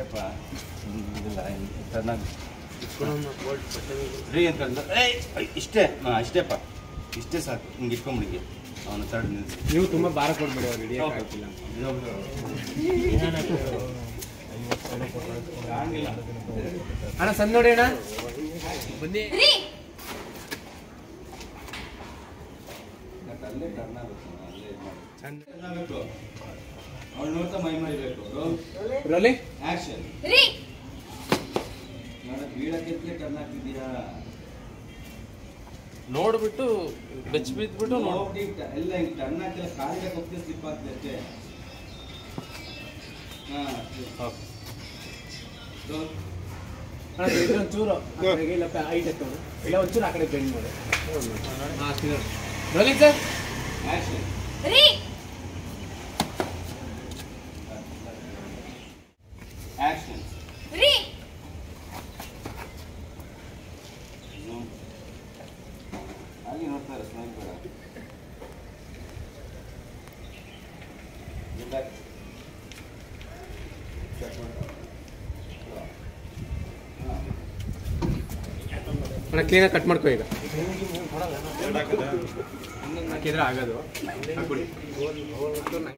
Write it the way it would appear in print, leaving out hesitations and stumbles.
ಅಪ್ಪ ಇಲ್ಲ ಚೆನ್ನಾಗಿ ಫ್ರೀ ಅಂತ ಇಷ್ಟೇ ಇಷ್ಟೇಪ್ಪ ಇಷ್ಟೇ ಸಾಕು ಹಿಂಗೆ ಇಟ್ಕೊಂಬಿಡಿಗೆ ಅವನು ತರ್ಡ್ ನಿಲ್ಸಿ. ನೀವು ತುಂಬ ಭಾರ ಕೊಡ್ಬೇಡಿ ಅವ್ರು ಹಿಡಿಯೋಕ್ಕಾಗ್ತಿಲ್ಲ. ಅಣ್ಣ ಸಣ್ಣ ನೋಡಿ ಅಣ್ಣ ಬನ್ನಿ. ಅಲ್ಲೇ ಟರ್ನ್ ಆಗುತ್ತೆ ಅಲ್ಲೇ ಅವಳು ನೋಡ್ತಾ ಮೈ ಮರಿಬೇಕು. Rolling action. ನೋಡ ಬೀಳಕ್ಕೆ ಟರ್ನ್ ಆಗ್ತಿದ್ದೀಯಾ ನೋಡ್ಬಿಟ್ಟು ಬೆಚ್ಚ ಬಿದ್ಬಿಟ್ಟು ನೋಡಿ ಎಲ್ಲ ಹಿಂಗೆ ಟರ್ನ್ ಆಗ್ತಿಲ್ಲ ಕಾಲಿಗೆ ಹೋಗ್ತೀವಿ ಸ್ಲಿಪ್ ಆಗ್ತದೆ ಅಷ್ಟೇ. ಒಂಚೂರು ಇಲ್ಲ ಐಟ್ ಎತ್ತೋಣ ಇಲ್ಲ ಒಂಚೂರು ಆ ಕಡೆ ಬೆಂಡ್ ಮಾಡಿ. Rolling sir action. ಆಕ್ಷನ್. ಹಾಗೆ ನೋಡ್ತಾರೆ ಸ್ಮೈಲ್ ಬೇಡ. ಅಣ್ಣ ಕ್ಲೀನಾಗಿ ಕಟ್ ಮಾಡ್ಕೋ ಈಗ. ಹಾಕಿದ್ರೆ ಆಗೋದು ಹಾಕ್ಬಿಡಿ.